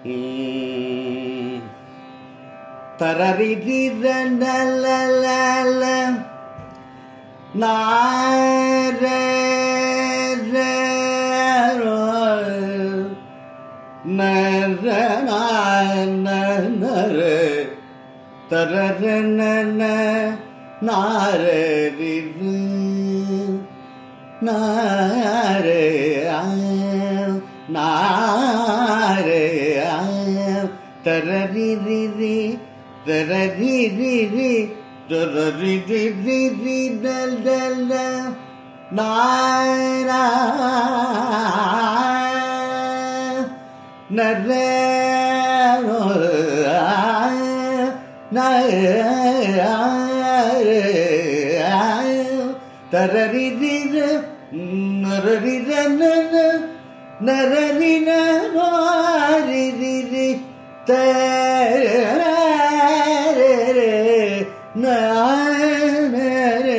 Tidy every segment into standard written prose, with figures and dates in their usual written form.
தரரிர நலல நார நர நர தரர நன நாரரிரு நாரே நாரே தரரிரி தரரிரி தரரிரி நல நாரா நர தரரிர நரரிர நரரின நாரிரி தரரே நரே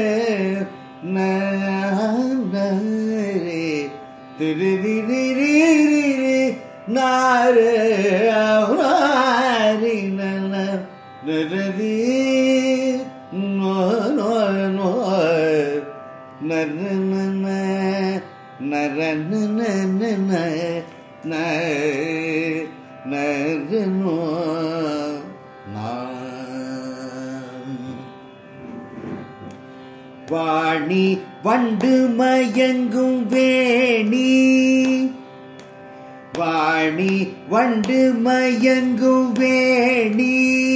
நரே திருரிரி நாரே நாரி நரரி நோ நோ நோ நர நர நோ வாணி வண்டு மயங்கும் வேணி வாணி வண்டு மயங்கும் வேணி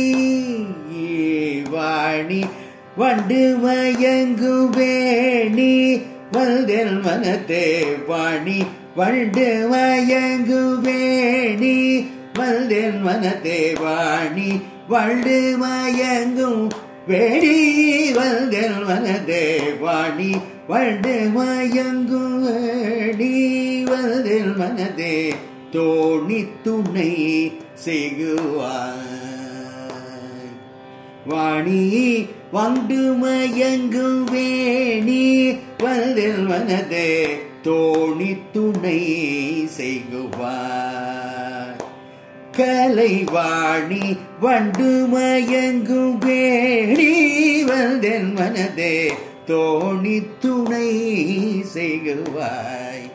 வாணி வண்டு மயங்கும் வேணி வல்தெல் மனத்தே வாணி வண்டு மயங்கும் வேணி வல்தெல் மனத்தே வாணி வண்டு மயங்கும் வேணி வல்தெல் மனத்தே வாணி வண்டு மயங்கும் வேணி வல்தெல் மனத்தே தோணி துணை செய்குவாய் வாணி வண்டு மயங்கும் வேணி வல்தெல் மனத்தே தோணி துணை செய்குவாய் கலைவாணி வண்டு மயங்கும் வேணி வல்தெல் மனத்தே தோணி துணை செய்குவாய்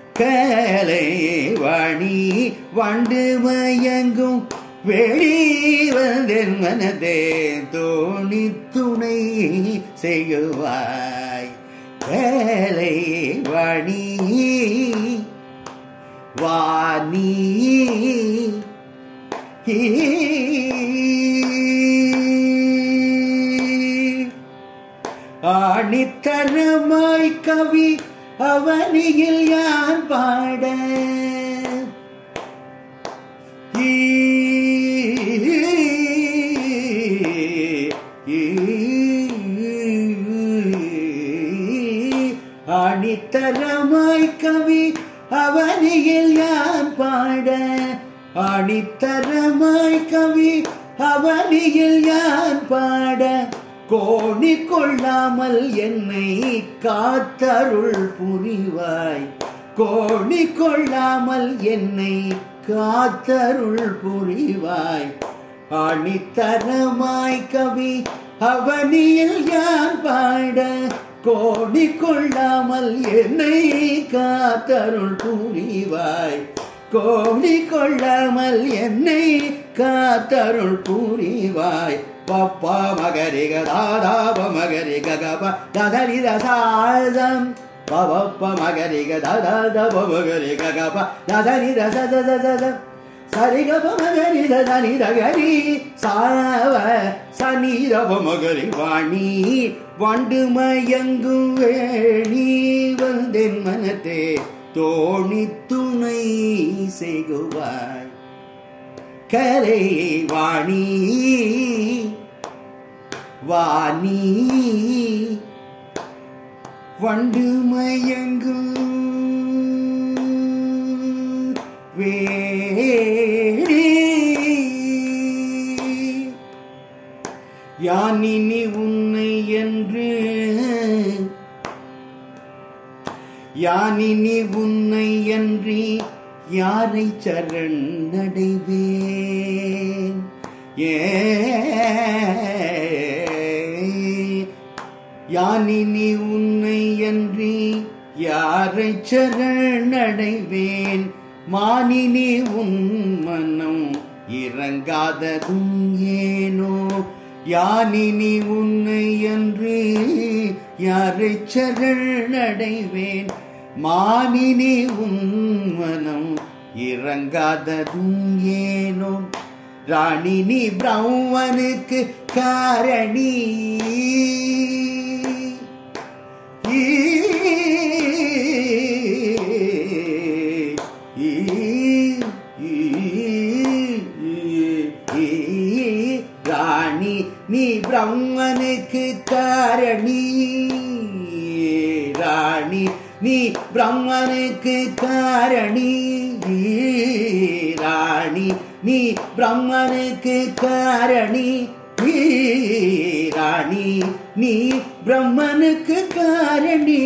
கலைவாணி வண்டு மயங்கும் வேணி வல்தெல் மனத்தே தோணி துணை செய்குவாய் கலைவாணி வாணி ஆணித்தரமாய் கவி அவனியில் யான் பாட ஆணித்தரமாய் கவி அவனியில் யான் பாட ஆணித்தரமாய் கவி அவனியில் யான் பாட கோணி கொள்ளாமல் என்னை காத்தருள் புரிவாய் கோணி கொள்ளாமல் என்னை காத்தருள் புரிவாய் ஆணித்தரமாய் கவி அவனியில் யான் பாட கோணி கொள்ளாமல் என்னை காத்தருள் புரிவாய் கோணி கொள்ளாமல் என்னை காத்தருள் புரிவாய் பப்பா மகரிக தாதாப மகரிக கப ததரி ரசாதம் பவப்ப மகரிக தாதாப மகரிக கப ததரி ரசதததம் சரிகப மகரி ததரி ரகரி சாவ சனிரப மகரி வாணி வண்டு மயங்கும் வேணி வல்தெல் மனத்தே தோணி துணை செய்குவாய் கரை வாணி வாணி வண்டு மயங்கும் வேணி யானினி உன்னை என்று யானினி உன்னை என்று யாரை சரணடைவேன் யானினி உன்னை அன்றி யாரை சரணடைவேன் மானினி உன் மனம் இறங்காததும் ஏனோ யானினி உன்னை அன்றி யாரை சரணடைவேன் மானினி உன் மனம் இறங்காததும் ஏனோ ராணினி பிரம்மனுக்கு காரணி ராணி நீ பிரம்மனுக்கு காரணி ராணி நீ பிரம்மனுக்கு காரணி ராணி நீ பிரம்மனுக்கு காரணி ராணி நீ பிரம்மனுக்கு காரணி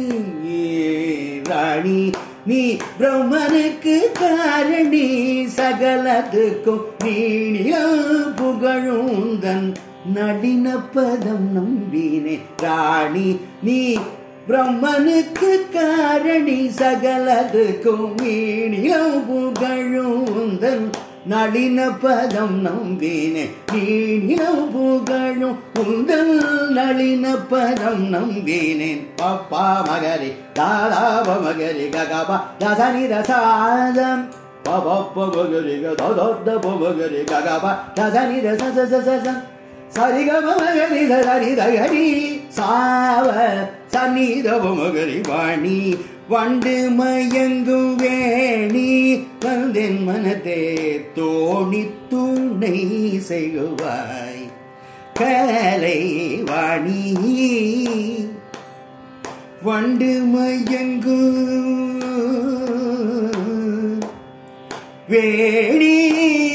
ராணி நீ பிரம்மனுக்கு காரணி சகலத்துக்கும் நீணிய புகழுந்தன் நளினப்பதம் நம்பினே ராணி நீ பிரம்மனுக்கு காரணி சகலத்துக்கும் நீணிய புகழுந்தன் நளினப்பதம் நம்பினே நீணிய புகழும் உந்தல் நளினப்பதம் நம்பினேன் பப்பா மகரி தாதாப மகரி ககபா தசனி ரசாதம் பபப்ப மகரி கதோத மகரி ககபா தசனி ரசசசசம் சரிகம மகரி தரி தகரி சாவ சன்னிதவ மகரி வாணி வண்டு மயங்கும் வேணி வந்தென் மனதே தோணி துணை செய்வாய் கலை வாணி வண்டு மயங்கும் வேணி